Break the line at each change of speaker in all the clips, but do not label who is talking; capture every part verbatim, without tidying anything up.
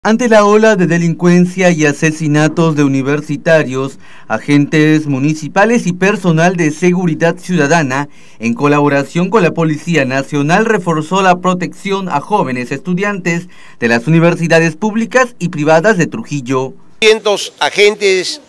Ante la ola de delincuencia y asesinatos de universitarios, agentes municipales y personal de seguridad ciudadana, en colaboración con la Policía Nacional, reforzó la protección a jóvenes estudiantes de las universidades públicas y privadas de Trujillo.
Cientos agentes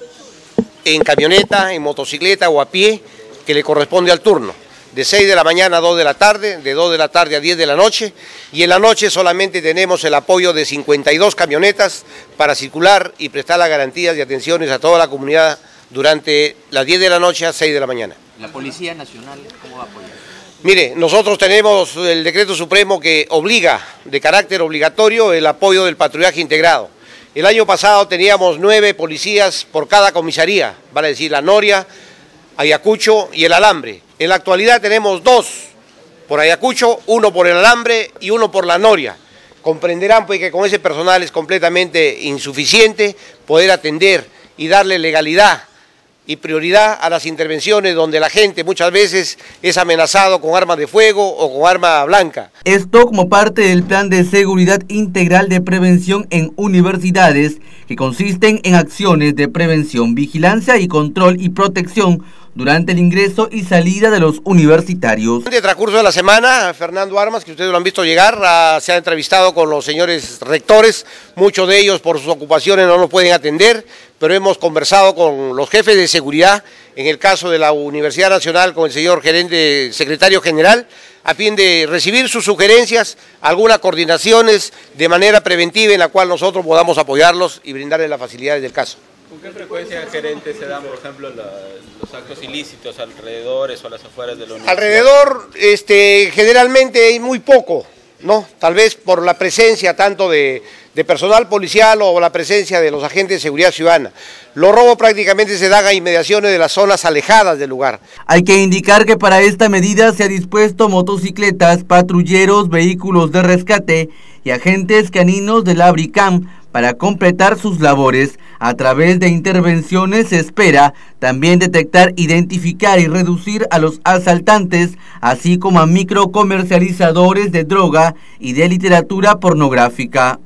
en camioneta, en motocicleta o a pie, que le corresponde al turno. De seis de la mañana a dos de la tarde, de dos de la tarde a diez de la noche, y en la noche solamente tenemos el apoyo de cincuenta y dos camionetas para circular y prestar las garantías y atenciones a toda la comunidad durante las diez de la noche a seis de la mañana.
¿La Policía Nacional cómo va a apoyar?
Mire, nosotros tenemos el decreto supremo que obliga, de carácter obligatorio, el apoyo del patrullaje integrado. El año pasado teníamos nueve policías por cada comisaría, vale decir la Noria, Ayacucho y el Alambre. En la actualidad tenemos dos por Ayacucho, uno por el Alambre y uno por la Noria. Comprenderán pues que con ese personal es completamente insuficiente poder atender y darle legalidad y prioridad a las intervenciones donde la gente muchas veces es amenazado con armas de fuego o con arma blanca.
Esto como parte del Plan de Seguridad Integral de Prevención en Universidades, que consisten en acciones de prevención, vigilancia y control y protección durante el ingreso y salida de los universitarios.
En el transcurso de la semana, Fernando Armas, que ustedes lo han visto llegar, a, se ha entrevistado con los señores rectores, muchos de ellos por sus ocupaciones no nos pueden atender, pero hemos conversado con los jefes de seguridad, en el caso de la Universidad Nacional con el señor gerente, secretario general, a fin de recibir sus sugerencias, algunas coordinaciones de manera preventiva en la cual nosotros podamos apoyarlos y brindarles las facilidades del caso.
¿Con qué frecuencia, gerente, se dan, por ejemplo, la, los actos ilícitos alrededores o a las afueras de la universidad?
Alrededor, este, generalmente hay muy poco, ¿no? Tal vez por la presencia tanto de, de personal policial o la presencia de los agentes de seguridad ciudadana. Los robos prácticamente se dan a inmediaciones de las zonas alejadas del lugar.
Hay que indicar que para esta medida se ha dispuesto motocicletas, patrulleros, vehículos de rescate y agentes caninos de la Bricam para completar sus labores. A través de intervenciones se espera también detectar, identificar y reducir a los asaltantes, así como a microcomercializadores de droga y de literatura pornográfica.